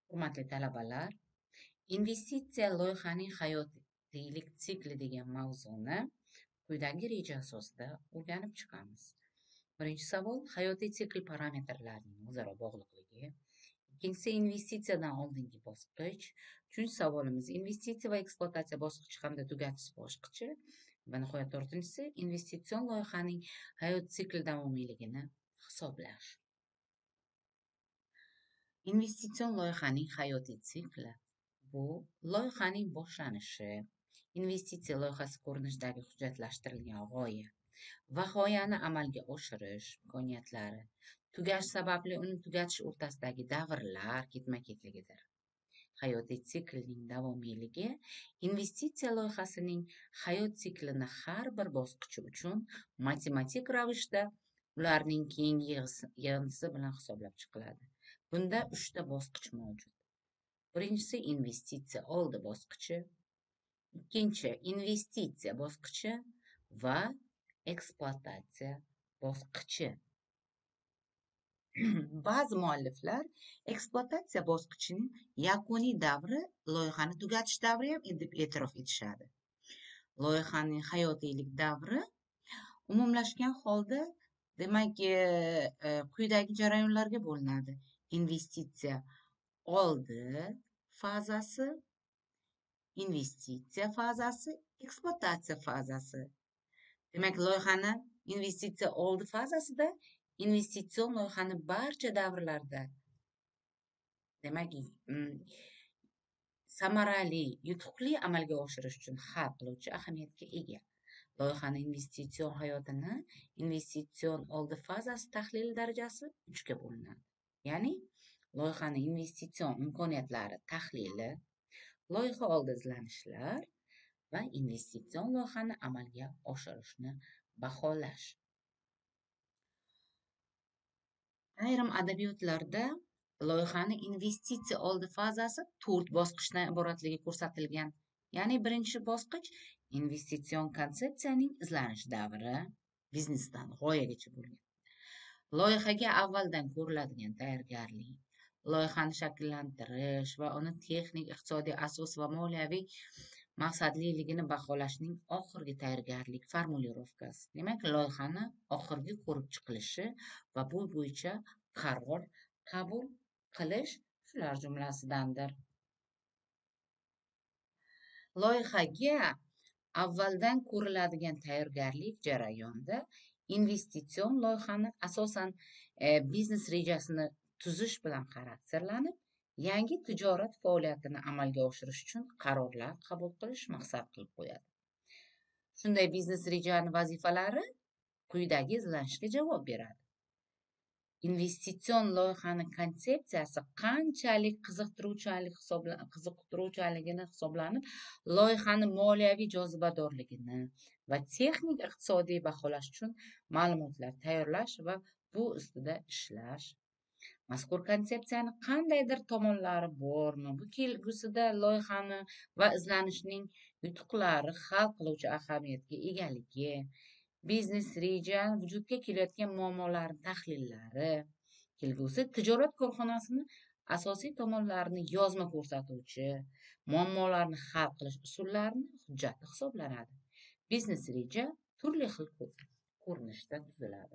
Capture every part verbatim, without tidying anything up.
Hurmatli talabalar, investitsiya loyihaning hayotiylik sikli degan mavzuni quyidagi reja asosida o'rganib chiqamiz. Birinchi savol hayotiy sikl parametrlarining o'zaro bog'liqligi. Ikkinchisi investitsiyadan oldingi bosqich. Uchinchi savolimiz investitsiya va ekspluatatsiya bosqichi hamda tugatish bosqichi. Va nihoyat to'rtinchisi investitsion loyihaning hayot sikli davomiyligini hisoblash. Investitsion loyihaning hayotiy sikli bu loyihaning boshlanishi, investitsiya loyihasi ko'rinishidagi hujjatlashtirilgan g'oya va g'oyani amalga oshirish imkoniyatlari, tugash sababli uni tugatish o'rtasidagi davrlar ketma-ketligidir. Hayotiy siklning davomiyligi investitsiya loyihasining hayot siklini har bir bosqichi uchun matematik ravishda ularning keyingi yig'indisi bilan hisoblab chiqiladi. Bunda uchta bosqich mavjud. Birinchisi investitsiya oldi bosqichi, ikkinchi investitsiya bosqichi va ekspluatatsiya bosqichi. Ba'zi mualliflar ekspluatatsiya bosqichining yakuniy davri loyihani tugatish davri ham deb e'tirof etishadi. Loyihaning hayotiylik davri umumlashgan holda demak quyidagi jarayonlarga bo'linadi. Investitsiya oldi fazasi, investitsiya fazasi, ekspluatatsiya fazasi. Demak, loyihani investitsiya oldi fazasida investitsion loyihani barcha davrlarda demak samarali, yutuqli amalga oshirish uchun hal qiluvchi ahamiyatga ega. Loyihani investitsion hayotini investitsion oldi fazasi tahlil darajasi uchga bo'linadi. Ya'ni loyihani investitsion imkoniyatlari tahlili, loyiha oldi izlanishlar va investitsion loyihani amalga oshirishni baholash. Ayrim adabiyotlarda loyihani investitsiya oldi fazasi to'rt bosqichdan iboratligi ko'rsatilgan. Ya'ni birinchi bosqich investitsion konsepsiyaning izlanish davri, biznesdan g'oyagacha bo'lgan. Loyihaga avvaldan ko'riladigan tayyorgarlik, loyihani shakllantirish va uni texnik, iqtisodiy asos va moliyaviy maqsadliligini baholashning oxirgi tayyorgarlik formulirovkasi. Demak, loyihani oxirgi ko'rib chiqilishi va bu bo'yicha qaror qabul qilish shular jumlasidandir. Loyihaga avvaldan ko'riladigan tayyorgarlik jarayonida investitsion loyihani asosan e, biznes rejasini tuzish bilan xarakterlanib, yangi tijorat faoliyatini amalga oshirish uchun qarorlar qabul qilish maqsad qilib qo'yadi. Shunday biznes rejani vazifalari quyidagi izlanishga javob beradi. Investitsion loyihani konsepsiyasi qanchalik qiziqtiruvchalik qiziqtiruvchaligini hisoblanib, loyihani moliyaviy jozibadorligini va texnik iqtisodiy baholash uchun ma'lumotlar tayyorlash va bu ustida ishlash. Mazkur konsepsiyani qandaydir tomonlari bormi, bu kelgusida loyihani va izlanishning yutuqlari hal qiluvchi ahamiyatga egaligi, biznes reja, vujudga kelayotgan muammolar tahlillari, kelgusi tijorat korxonasini asosiy tomonlarini yozma ko'rsatuvchi, muammolarni hal qilish usullarini hujjati hisoblanadi. Biznes reja turli xil ko'rinishda tuziladi.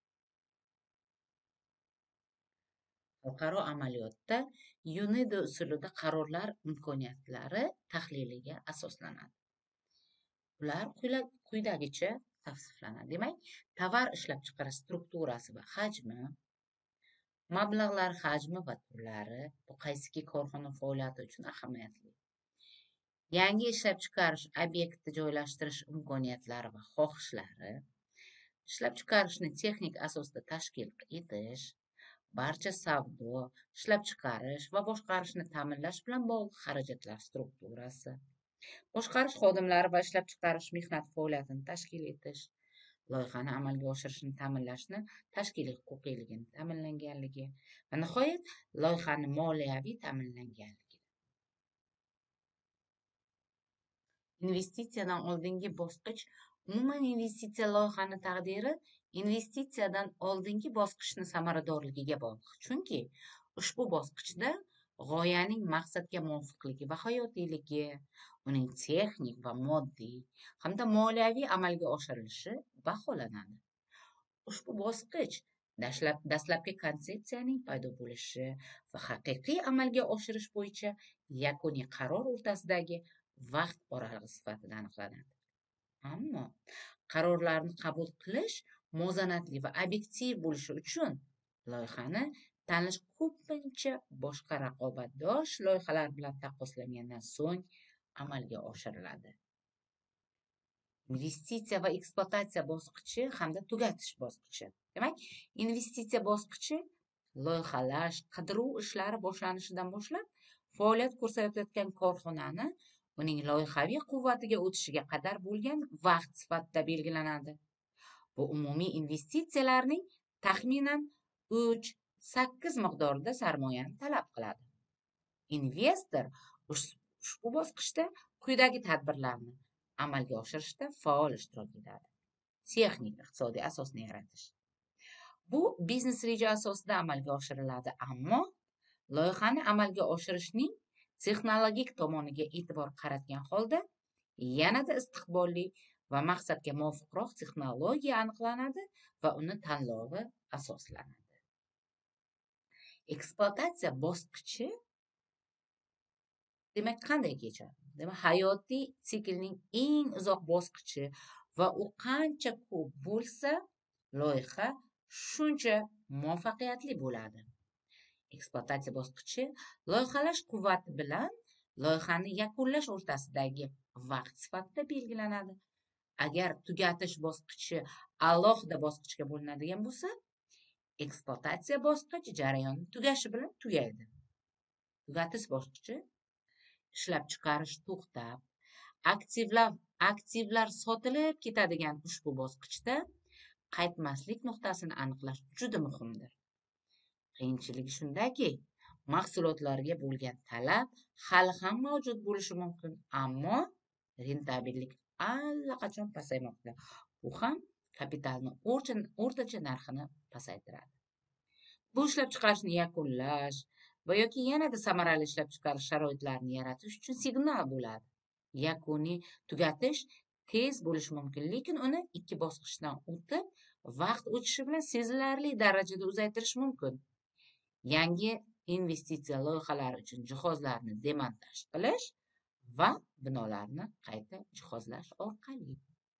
Xalqaro amaliyotda YUNEDO usulida qarorlar imkoniyatlari tahliliga asoslanadi. Ular quyidagicha tavsiflanadi. Demak, tovar ishlab chiqarish strukturasi va hajmi, mablag'lar hajmi va turlari, bu qaysiki korxona faoliyati uchun ahamiyatli. Yangi ishlab chiqarish obyektni joylashtirish imkoniyatlari va xohishlari, ishlab chiqarishni texnik asosda tashkil etish, barcha savdo, ishlab chiqarish va boshqarishni ta'minlash bilan bog'liq xarajatlar strukturasi, boshqarish xodimlari va ishlab chiqarish mehnat faoliyatini tashkil etish, loyihani amalga oshirishni ta'minlashni tashkiliy huquqiyligini ta'minlanganligi va nihoyat loyihani moliyaviy ta'minlanganligi. Investitsiyadan oldingi bosqich umuman investitsiya loyihani taqdiri investitsiyadan oldingi bosqichni samaradorligiga bog'liq. Chunki ushbu bosqichda g'oyaning maqsadga muvofiqligi va hayotiyligi, uning texnik va moddiy hamda moliyaviy amalga oshirilishi baholanadi. Ushbu bosqich dastlab dastlabki konsepsiyaning paydo bo'lishi va haqiqiy amalga oshirish bo'yicha yakuniy qaror o'rtasidagi vaqt oralig'i sifatida aniqlanadi. Ammo qarorlarni qabul qilish muvozanatli va obyektiv bo'lishi uchun loyihani tanlash ko'pincha boshqa raqobatdosh loyihalar bilan taqqoslangandan so'ng amalga oshiriladi. Investitsiya va ekspluatatsiya bosqichi hamda tugatish bosqichi. Demak, investitsiya bosqichi loyihalash, qidiruv ishlari boshlanishidan boshlab faoliyat ko'rsatayotgan korxonani uning loyihaviy quvvatiga o'tishiga qadar bo'lgan vaqt sifatida belgilanadi. Bu umumiy investitsiyalarning taxminan uch sakkiz miqdorida sarmoyani talab qiladi. Investor ushbu bosqichda quyidagi tadbirlarni amalga oshirishda faol ishtirok etadi. Texnik iqtisodiy asosni yaratish. Bu biznes reja asosida amalga oshiriladi, ammo loyihani amalga oshirishning texnologik tomoniga e'tibor qaratgan holda yanada istiqbolli va maqsadga muvofiqroq texnologiya aniqlanadi va uni tanlovi asoslanadi. Ekspluatatsiya bosqichi demak qanday kechadi? Demak, hayotiy siklning eng uzoq bosqichi va u qancha ko'p bo'lsa, loyiha shuncha muvaffaqiyatli bo'ladi. Ekspluatatsiya bosqichi loyihalash quvvati bilan loyihani yakunlash o'rtasidagi vaqt sifatida belgilanadi. Agar tugatish bosqichi alohida bosqichga bo'linadigan bo'lsa, ekspluatatsiya bosqichi jarayoni tugashi bilan tugaydi. Tugatish bosqichi ishlab chiqarish to'xtab, aktivlar aktivlar sotilib ketadigan ushbu bosqichda qaytmaslik nuqtasini aniqlash juda muhimdir. Qiyinchiligi shundaki, mahsulotlarga bo'lgan talab hali ham mavjud bo'lishi mumkin, ammo rentabillik allaqachon pasaymoqda. Bu ham kapitalni o'rtacha narxini pasaytiradi. Bu ishlab chiqarishni yakunlash va yoki yanada samarali ishlab chiqarish sharoitlarini yaratish uchun signal bo'ladi. Yakuniy tugatish tez bo'lishi mumkin, lekin uni ikki bosqichdan o'tib, vaqt o'tishi bilan sezilarli darajada uzaytirish mumkin. Yangi investitsiya loyihalari uchun jihozlarni demontaj qilish va binolarni qayta jihozlash orqali.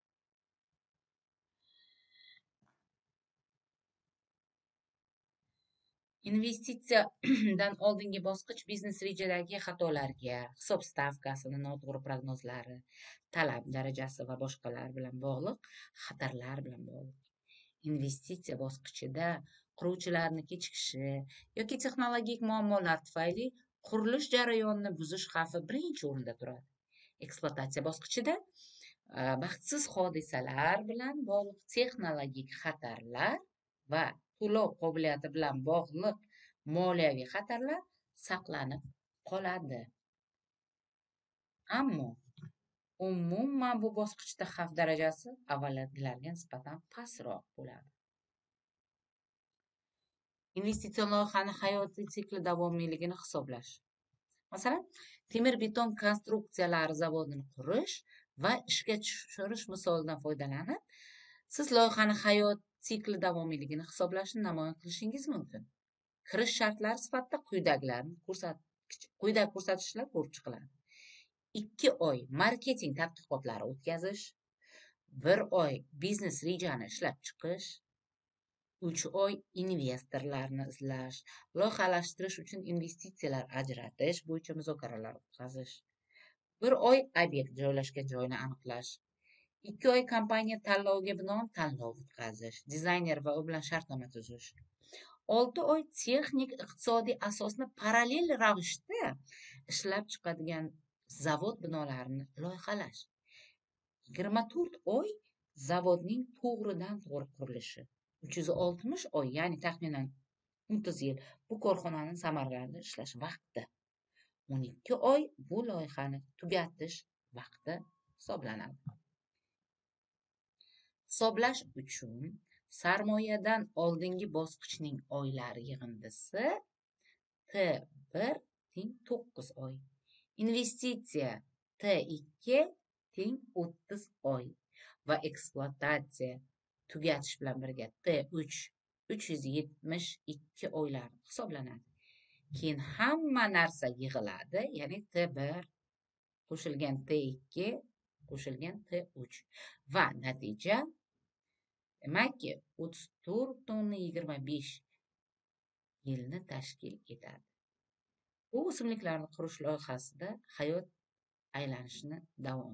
Investitsiyadan oldingi bosqich biznes rejadagi xatolarga, hisob stavkasini noto'g'ri prognozlari, talab darajasi va boshqalar bilan bog'liq xatarlar bilan bog'liq. Investitsiya bosqichida quruvchilarni kechikishi yoki texnologik muammolar tufayli qurilish jarayonini buzish xavfi birinchi o'rinda turadi. Ekspluatatsiya bosqichida baxtsiz hodisalar bilan bog'liq texnologik xatarlar va to'lov qobiliyati bilan bog'liq moliyaviy xatarlar saqlanib qoladi. Ammo umuman bu bosqichda xavf darajasi avvalgilarga nisbatan pastroq bo'ladi. Investitsiya loyihani hayotiy sikli davomiyligini hisoblash. Masalan, temir beton konstruksiyalari zavodini qurish va ishga tushirish misolidan foydalanib, siz loyihani hayot sikli davomiyligini hisoblashni namoyon qilishingiz mumkin. Kirish shartlari sifatida quyidagilarni quyidagi ko'rsatkichlar ko'rib chiqiladi. ikki oy marketing tadqiqotlari o'tkazish, bir oy biznes rejani ishlab chiqish, uch oy investorlarni izlash, loyihalashtirish uchun investitsiyalar ajratish bo'yicha muzokaralar o'tkazish, bir oy obyekt joylashgan joyni aniqlash, ikki oy kompaniya tanloviga binoan tanlov o'tkazish, dizayner va u bilan shartnoma tuzish, olti oy texnik iqtisodiy asosni parallel ravishda ishlab chiqadigan zavod binolarini loyihalash, yigirma to'rt oy zavodning to'g'ridan to'g'ri qurilishi, uch yuz oltmish oy, ya'ni taxminan o'ttiz yil bu korxonaning samarlarida ishlash vaqti, o'n ikki oy bu loyihani tugatish vaqti hisoblanadi. Hisoblash uchun sarmoyadan oldingi bosqichning oylari yig'indisi T bir teng to'qqiz oy. Investitsiya T ikki teng o'ttiz oy va ekspluatatsiya tugatish bilan birga T uch uch yuz yetmish ikki oylar hisoblanadi. Keyin hamma narsa yig'iladi, ya'ni T bir qo'shilgan T ikki qo'shilgan T uch va natija demakki o'ttiz to'rt nokta yigirma besh yilni tashkil etadi. Bu o'simliklarni qurish loyihasida hayot aylanishni davom.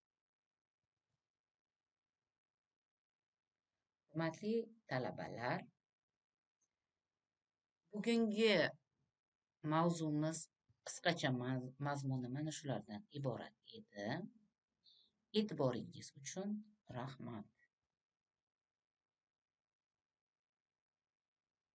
Hurmatli talabalar, bugungi mavzumiz qisqacha mazmuni mana shulardan iborat edi. E'tiboringiz uchun rahmat.